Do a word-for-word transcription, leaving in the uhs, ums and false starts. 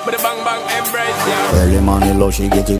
with the bang bang embrace, yeah. Early money low, she get it